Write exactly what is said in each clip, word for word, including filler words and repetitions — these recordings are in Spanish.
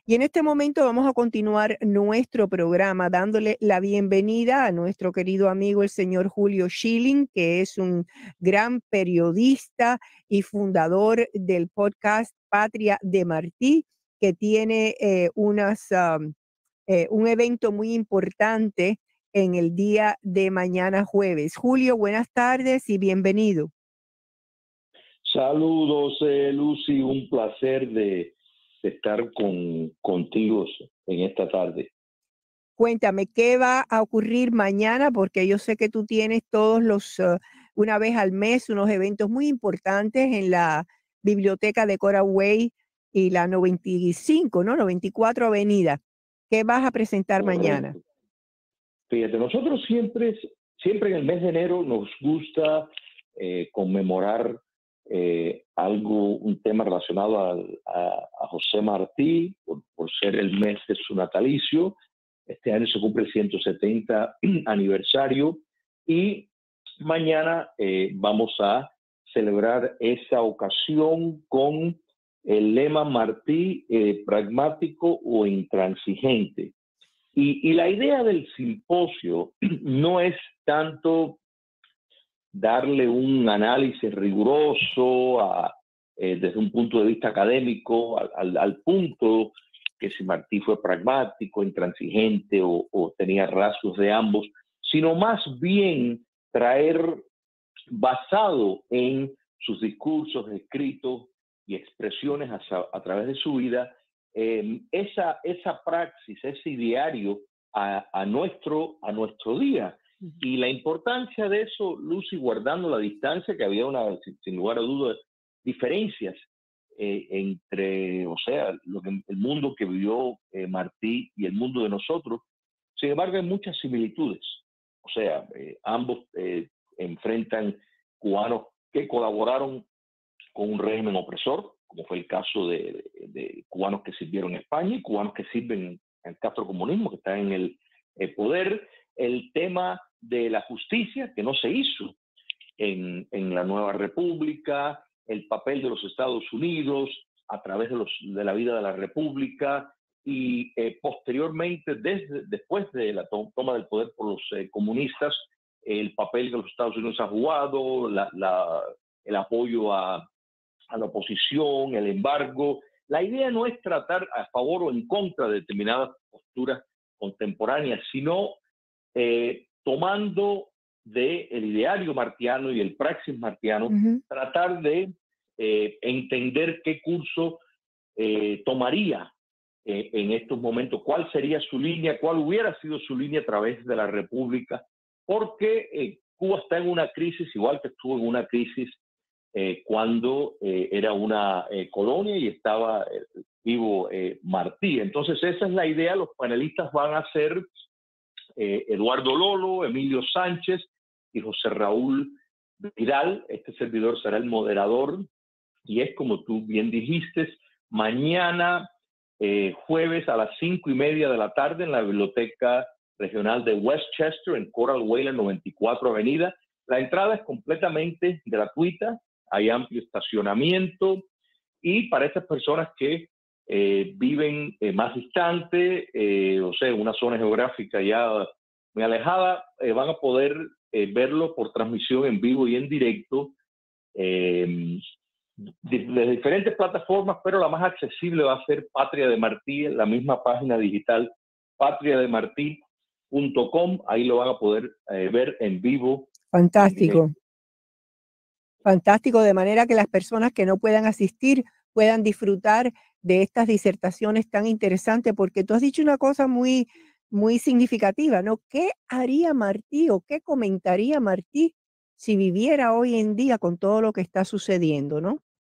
Y en este momento vamos a continuar nuestro programa dándole la bienvenida a nuestro querido amigo el señor Julio Schilling, que es un gran periodista y fundador del podcast Patria de Martí, que tiene eh, unas, um, eh, un evento muy importante en el día de mañana jueves. Julio, buenas tardes y bienvenido. Saludos, eh, Lucy, un placer de, de estar con, contigo en esta tarde. Cuéntame, ¿qué va a ocurrir mañana? Porque yo sé que tú tienes todos los, uh, una vez al mes, unos eventos muy importantes en la biblioteca de Coral Way y la noventa y cinco, ¿no? noventa y cuatro Avenida. ¿Qué vas a presentar mañana? Correcto. Fíjate, nosotros siempre, siempre en el mes de enero nos gusta eh, conmemorar eh, algo, un tema relacionado a, a, a José Martí, por, por ser el mes de su natalicio. Este año se cumple el ciento setenta aniversario y mañana eh, vamos a celebrar esa ocasión con el lema Martí, eh, pragmático o intransigente. Y, y la idea del simposio no es tanto darle un análisis riguroso a, eh, desde un punto de vista académico al, al, al punto que si Martí fue pragmático, intransigente o, o tenía rasgos de ambos, sino más bien traer, basado en sus discursos, escritos y expresiones a, a través de su vida, eh, esa, esa praxis, ese ideario a, a, nuestro, a nuestro día. Uh-huh. Y la importancia de eso, Lucy, guardando la distancia, que había una, sin, sin lugar a dudas, diferencias eh, entre, o sea, lo que, el mundo que vivió eh, Martí y el mundo de nosotros. Sin embargo, hay muchas similitudes. O sea, eh, ambos eh, enfrentan cubanos que colaboraron con un régimen opresor, como fue el caso de, de, de cubanos que sirvieron en España y cubanos que sirven en el castrocomunismo, que están en el, el poder. El tema de la justicia, que no se hizo en, en la nueva república, el papel de los Estados Unidos a través de, los, de la vida de la república y eh, posteriormente, desde, después de la to toma del poder por los eh, comunistas, el papel que los Estados Unidos ha jugado, la, la, el apoyo a, a la oposición, el embargo. La idea no es tratar a favor o en contra de determinadas posturas contemporáneas, sino eh, tomando del de ideario martiano y el praxis martiano, uh-huh. tratar de eh, entender qué curso eh, tomaría eh, en estos momentos, cuál sería su línea, cuál hubiera sido su línea a través de la República, porque eh, Cuba está en una crisis, igual que estuvo en una crisis eh, cuando eh, era una eh, colonia y estaba eh, vivo eh, Martí. Entonces esa es la idea, los panelistas van a ser eh, Eduardo Lolo, Emilio Sánchez y José Raúl Vidal. Este servidor será el moderador y es, como tú bien dijiste, mañana eh, jueves a las cinco y media de la tarde en la Biblioteca Regional de Westchester, en Coral Way, la noventa y cuatro Avenida. La entrada es completamente gratuita, hay amplio estacionamiento y para esas personas que eh, viven eh, más distante, eh, o sea, en una zona geográfica ya muy alejada, eh, van a poder eh, verlo por transmisión en vivo y en directo eh, de, de diferentes plataformas, pero la más accesible va a ser Patria de Martí, en la misma página digital patria de martí punto com. Ahí lo van a poder eh, ver en vivo. Fantástico. Fantástico, de manera que las personas que no puedan asistir puedan disfrutar de estas disertaciones tan interesantes, porque tú has dicho una cosa muy, muy significativa, ¿no? ¿Qué haría Martí o qué comentaría Martí si viviera hoy en día con todo lo que está sucediendo, ¿no?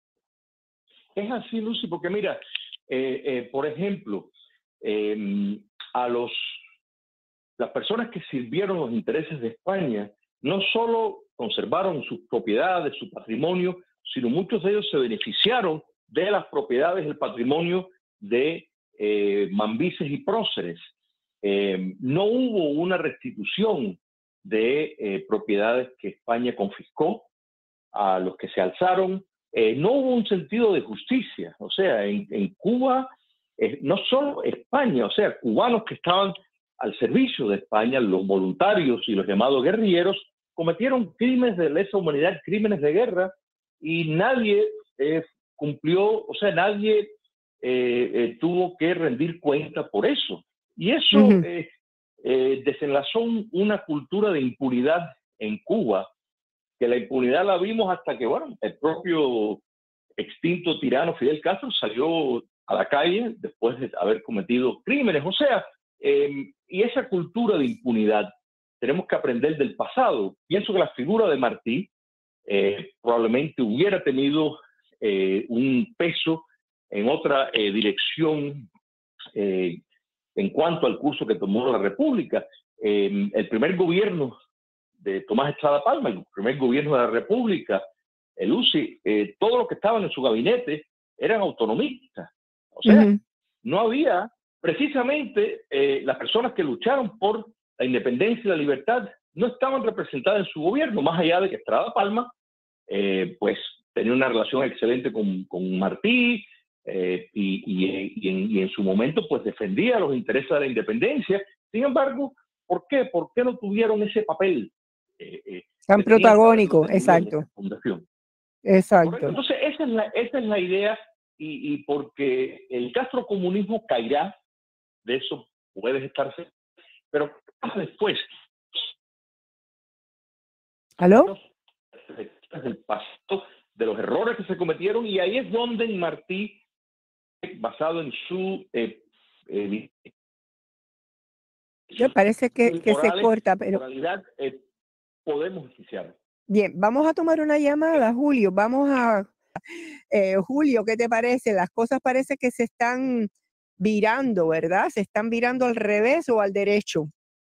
Es así, Lucy, porque mira, eh, eh, por ejemplo, eh, a los, las personas que sirvieron los intereses de España, no solo conservaron sus propiedades, su patrimonio, sino muchos de ellos se beneficiaron de las propiedades, el patrimonio de eh, mambises y próceres. Eh, no hubo una restitución de eh, propiedades que España confiscó a los que se alzaron. Eh, no hubo un sentido de justicia. O sea, en, en Cuba eh, no solo España, o sea, cubanos que estaban al servicio de España, los voluntarios y los llamados guerrilleros, cometieron crímenes de lesa humanidad, crímenes de guerra, y nadie eh, cumplió, o sea, nadie eh, eh, tuvo que rendir cuenta por eso. Y eso Ujú. eh, eh, desenlazó un, una cultura de impunidad en Cuba, que la impunidad la vimos hasta que, bueno, el propio extinto tirano Fidel Castro salió a la calle después de haber cometido crímenes. O sea, eh, y esa cultura de impunidad tenemos que aprender del pasado. Pienso que la figura de Martí eh, probablemente hubiera tenido eh, un peso en otra eh, dirección eh, en cuanto al curso que tomó la República. Eh, el primer gobierno de Tomás Estrada Palma, el primer gobierno de la República, el U C I, eh, todos los que estaban en su gabinete eran autonomistas. O sea, Ujú. no había precisamente eh, las personas que lucharon por la independencia y la libertad no estaban representadas en su gobierno, más allá de que Estrada Palma eh, pues tenía una relación excelente con, con Martí eh, y, y, y, en, y en su momento pues defendía los intereses de la independencia. Sin embargo, ¿por qué? ¿Por qué no tuvieron ese papel eh, eh, Tan que tenían que haberlo protagónico, tenido en esta exacto, fundación? Correcto. exacto. Entonces, esa es la, esa es la idea y, y porque el castrocomunismo caerá, de eso puedes estar seguro, pero después, ¿Aló? del pasado, de los errores que se cometieron, y ahí es donde Martí, basado en su eh, eh, Me parece que, que se morales, corta, pero moralidad, eh, podemos oficiar. bien, vamos a tomar una llamada, Julio. Vamos a, eh, Julio, ¿qué te parece? Las cosas parece que se están virando, ¿verdad? Se están virando al revés o al derecho.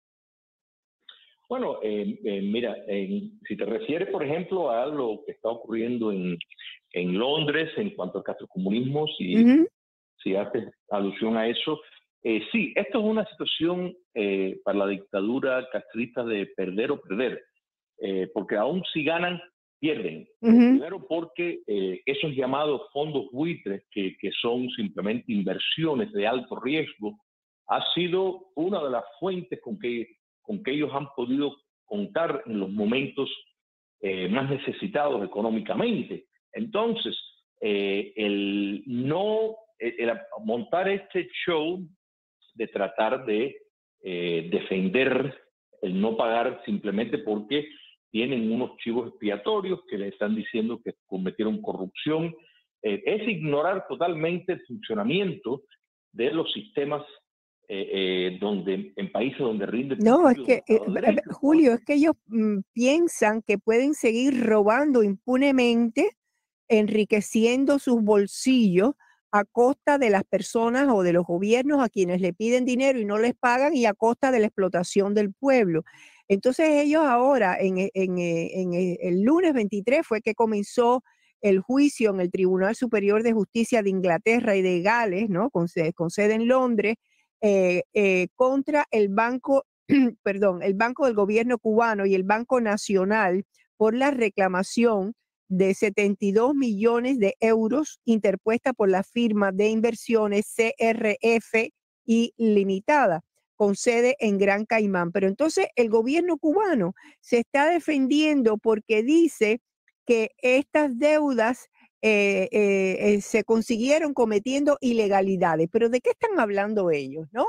Bueno, eh, eh, mira, en, si te refieres, por ejemplo, a lo que está ocurriendo en, en Londres en cuanto al castrocomunismo, si, Ujú. si haces alusión a eso, eh, sí, esto es una situación eh, para la dictadura castrista de perder o perder, eh, porque aún si ganan, pierden. Eh, Ujú. primero porque eh, esos llamados fondos buitres, que, que son simplemente inversiones de alto riesgo, ha sido una de las fuentes con que, con que ellos han podido contar en los momentos eh, más necesitados económicamente. Entonces, eh, el no el, el montar este show de tratar de eh, defender el no pagar simplemente porque tienen unos chivos expiatorios que le están diciendo que cometieron corrupción, eh, es ignorar totalmente el funcionamiento de los sistemas eh, eh, donde en países donde rinde el No, es principio de un que, eh, Estado de eh, Derecho. Julio, es Porque, que ellos mm, piensan que pueden seguir robando impunemente, enriqueciendo sus bolsillos a costa de las personas o de los gobiernos a quienes le piden dinero y no les pagan y a costa de la explotación del pueblo. Entonces ellos ahora, en, e- en, eh, en, eh, el lunes veintitrés fue que comenzó el juicio en el Tribunal Superior de Justicia de Inglaterra y de Gales, ¿no? Con, sede- con sede en Londres, eh, eh, contra el Banco, perdón, el Banco del Gobierno cubano y el Banco Nacional por la reclamación de setenta y dos millones de euros interpuesta por la firma de inversiones C R F y Limitada, con sede en Gran Caimán. Pero entonces el gobierno cubano se está defendiendo porque dice que estas deudas eh, eh, eh, se consiguieron cometiendo ilegalidades. Pero ¿de qué están hablando ellos, no?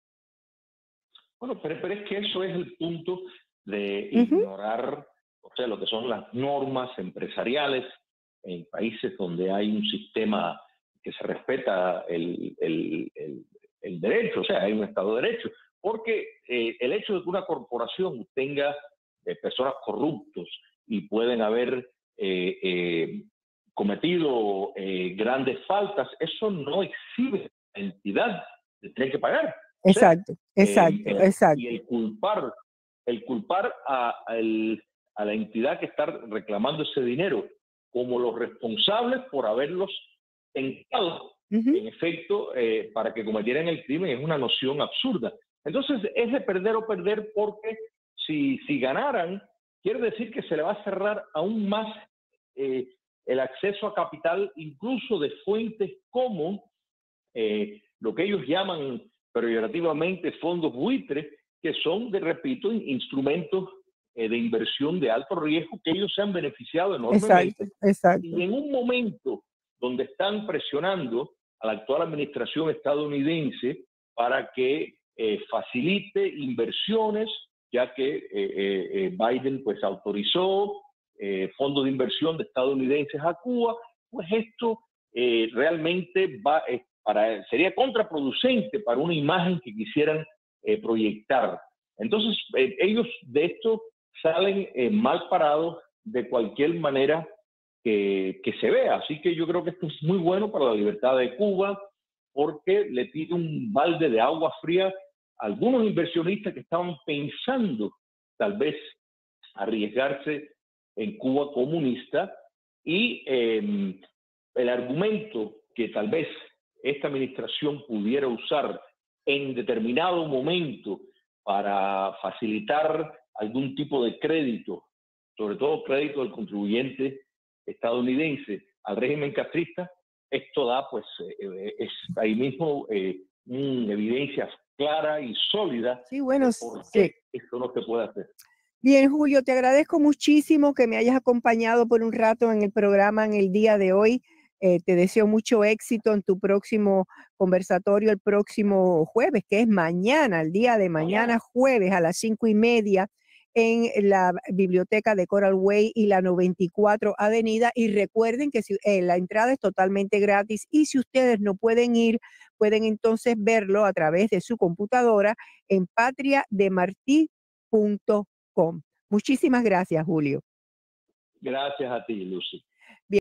bueno, pero, pero es que eso es el punto de Ujú. ignorar, o sea, lo que son las normas empresariales en países donde hay un sistema que se respeta el, el, el, el derecho, o sea, hay un Estado de Derecho. Porque eh, el hecho de que una corporación tenga eh, personas corruptos y pueden haber eh, eh, cometido eh, grandes faltas, eso no exhibe la entidad de tener que pagar. O sea, Exacto, eh, exacto, el, y exacto. el culpar, el culpar a, a, el, a la entidad que está reclamando ese dinero como los responsables por haberlos tentado, Ujú. en efecto, eh, para que cometieran el crimen es una noción absurda. Entonces, es de perder o perder porque si, si ganaran, quiere decir que se le va a cerrar aún más eh, el acceso a capital, incluso de fuentes como eh, lo que ellos llaman peyorativamente fondos buitres, que son, de repito, instrumentos eh, de inversión de alto riesgo que ellos se han beneficiado enormemente. Exacto, exacto. Y en un momento donde están presionando a la actual administración estadounidense para que eh, facilite inversiones, ya que eh, eh, Biden pues autorizó eh, fondos de inversión de estadounidenses a Cuba, pues esto eh, realmente va, eh, para, sería contraproducente para una imagen que quisieran eh, proyectar. Entonces, eh, ellos de esto salen eh, mal parados de cualquier manera que, que se vea. Así que yo creo que esto es muy bueno para la libertad de Cuba, porque le tira un balde de agua fría a algunos inversionistas que estaban pensando tal vez arriesgarse en Cuba comunista, y eh, el argumento que tal vez esta administración pudiera usar en determinado momento para facilitar algún tipo de crédito, sobre todo crédito del contribuyente estadounidense al régimen castrista, esto da pues eh, es ahí mismo eh, una evidencia clara y sólida Sí, bueno, de s- por sí. qué esto no se puede hacer. Bien, Julio, te agradezco muchísimo que me hayas acompañado por un rato en el programa en el día de hoy. Eh, te deseo mucho éxito en tu próximo conversatorio el próximo jueves, que es mañana, el día de mañana, Mañana. jueves a las cinco y media en la biblioteca de Coral Way y la noventa y cuatro Avenida. Y recuerden que si, eh, la entrada es totalmente gratis, y si ustedes no pueden ir, pueden entonces verlo a través de su computadora en patria de martí punto com. Muchísimas gracias, Julio. Gracias a ti, Lucy.